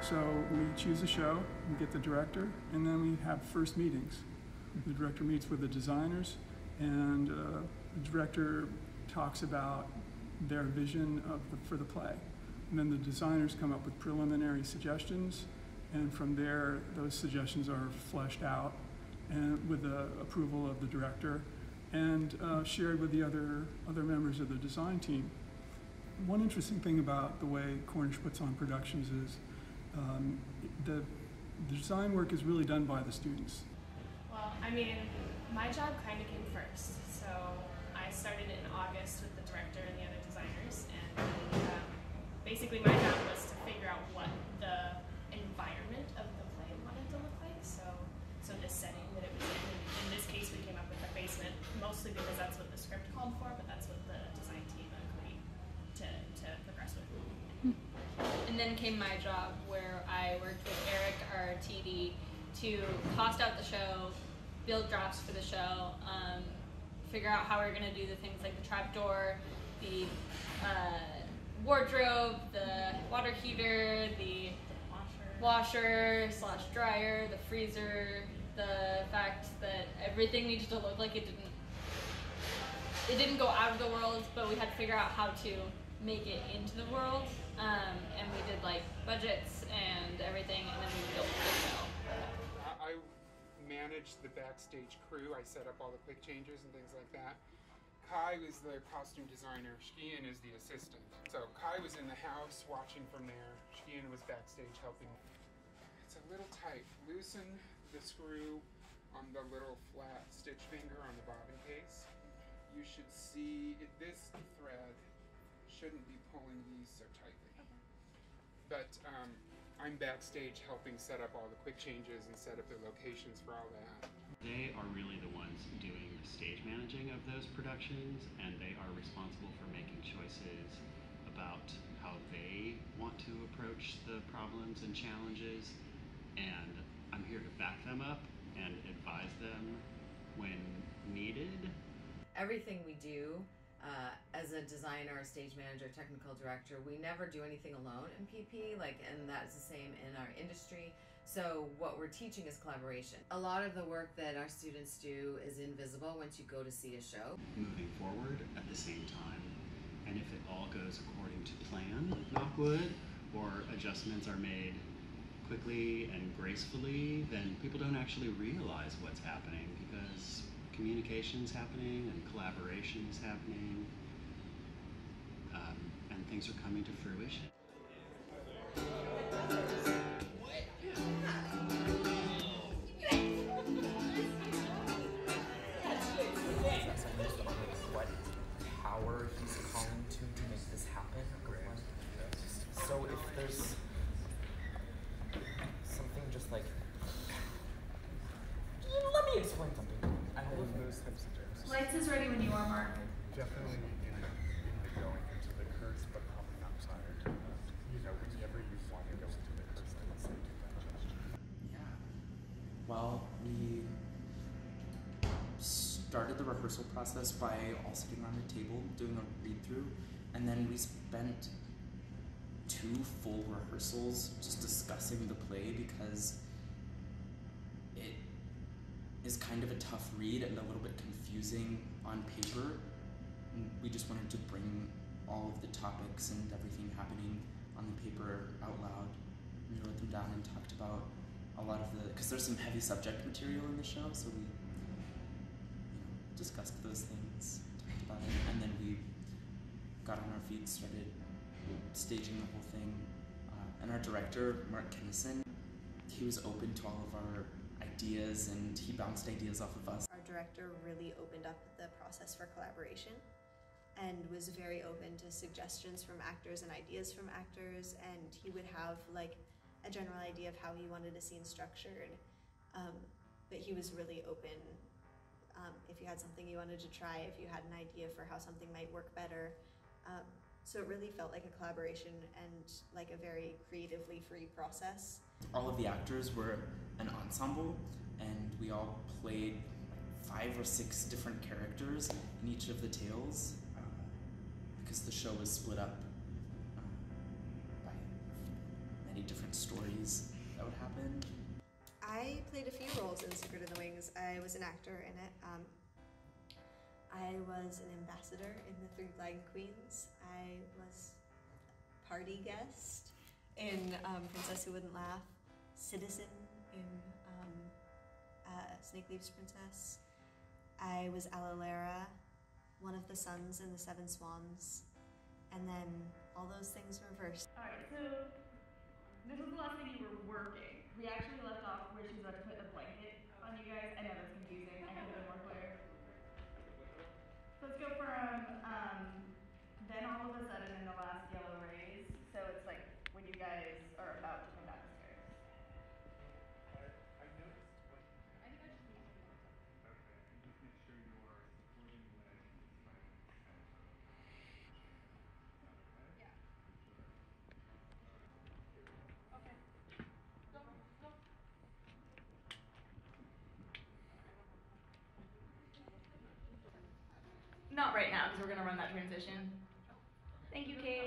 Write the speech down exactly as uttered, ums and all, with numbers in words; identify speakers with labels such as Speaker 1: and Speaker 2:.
Speaker 1: So we choose a show, we get the director, and then we have first meetings. The director meets with the designers, and uh, the director talks about their vision of the, for the play. And then the designers come up with preliminary suggestions, and from there, those suggestions are fleshed out and with the approval of the director and uh, shared with the other, other members of the design team. One interesting thing about the way Cornish puts on productions is um, the, the design work is really done by the students.
Speaker 2: Well, I mean, my job kind of came first. So I started in August with the director and the other designers, and um, basically my job was to figure out what the environment of the play wanted to look like. So, so this setting that it was in. In this case, we came up with the basement, mostly because that's what the script called for, but that's what the design team agreed to, to progress with.
Speaker 3: And then came my job, where I worked with Eric, our T D, to cost out the show, build drafts for the show, um, figure out how we we're going to do the things like the trapdoor, the uh, wardrobe, the water heater, the washer slash dryer, the freezer, the fact that everything needed to look like it didn't it didn't go out of the world, but we had to figure out how to make it into the world, um, and we did like budgets and everything, and then we built the show.
Speaker 4: I managed the backstage crew. I set up all the quick changes and things like that. Kai was the costume designer. Skian is the assistant. So Kai was in the house watching from there. Skian was backstage helping. It's a little tight. Loosen the screw on the little flat stitch finger on the bobbin case. You should see it, this thread shouldn't be pulling these so tightly. Okay. But um, I'm backstage helping set up all the quick changes and set up the locations for all that.
Speaker 5: They are really the ones doing the stage managing of those productions, and they are responsible for making choices about how they want to approach the problems and challenges, and I'm here to back them up and advise them when needed.
Speaker 6: Everything we do uh, as a designer, stage manager, technical director, we never do anything alone in P P, like, and that's the same in our industry. So what we're teaching is collaboration. A lot of the work that our students do is invisible once you go to see a show.
Speaker 5: Moving forward at the same time, and if it all goes according to plan, knock wood, or adjustments are made quickly and gracefully, then people don't actually realize what's happening, because communication's happening and collaboration is happening, um, and things are coming to fruition.
Speaker 7: What power he's calling to to make this happen. So if there's something just like, let me explain something. I have those types of jokes.
Speaker 8: Lights is ready when you are, Mark.
Speaker 9: Definitely in, in the going into the curse, but probably not prior to that. You know, whenever you want to go into the curse, then let's say do that gesture.
Speaker 7: Yeah. Well, we started the rehearsal process by all sitting around a table doing a read-through, and then we spent two full rehearsals just discussing the play, because it is kind of a tough read and a little bit confusing on paper. And we just wanted to bring all of the topics and everything happening on the paper out loud. We wrote them down and talked about a lot of the, because there's some heavy subject material in the show, so we you know, discussed those things, talked about it, and then we got on our feet, started staging the whole thing. Uh, and our director, Mark Kennison, he was open to all of our ideas, and he bounced ideas off of us.
Speaker 10: Our director really opened up the process for collaboration and was very open to suggestions from actors and ideas from actors, and he would have like a general idea of how he wanted a scene structured, um, but he was really open. Um, if you had something you wanted to try, if you had an idea for how something might work better. Um, so it really felt like a collaboration and like a very creatively free process.
Speaker 7: All of the actors were an ensemble, and we all played five or six different characters in each of the tales, uh, because the show was split up uh, by many different stories. stories that would happen?
Speaker 10: I played a few roles in Secret in the Wings. I was an actor in it. Um, I was an ambassador in the Three Blind Queens. I was a party guest in um, Princess Who Wouldn't Laugh, citizen in um, uh, Snake Leaves Princess. I was Alalera, one of the sons in the Seven Swans, and then all those things reversed.
Speaker 8: Alright, so this was the last thing you were working. We actually left off where she was about to put a blanket on you guys. I know that's confusing. I could have been more clear. So let's go from um, then all of a sudden in the last yellow rays. So it's like when you guys are about to come down the stairs.
Speaker 9: I, I noticed what. I think I just need to Okay, and just make sure you are supporting leg is slightly center. Okay?
Speaker 8: Yeah.
Speaker 9: Sure.
Speaker 8: Okay. Go, go. Not right now, because we're going to run that transition. Thank you, Kate.